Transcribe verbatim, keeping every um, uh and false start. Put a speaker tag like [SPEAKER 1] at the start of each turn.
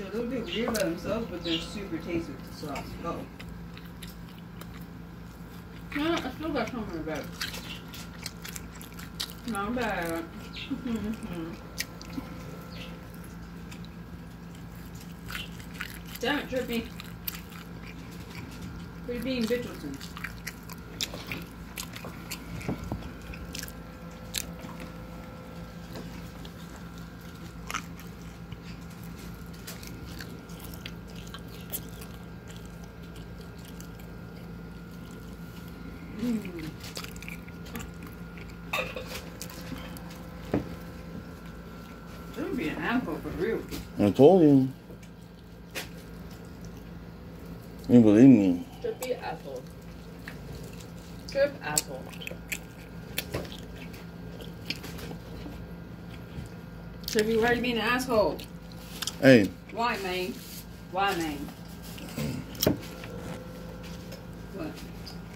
[SPEAKER 1] a little bit weird by themselves, but they're super tasty with the sauce. Go. No, I still got some in the bag. Not bad. Damn it, Trippy. We're being Mitchelton. Mm. This would be an apple for real.
[SPEAKER 2] I told you. You believe me.
[SPEAKER 3] Trippy apple. Trip apple.
[SPEAKER 1] Trippy, why are you being an asshole?
[SPEAKER 2] Hey.
[SPEAKER 1] Why, man? Why, man? What?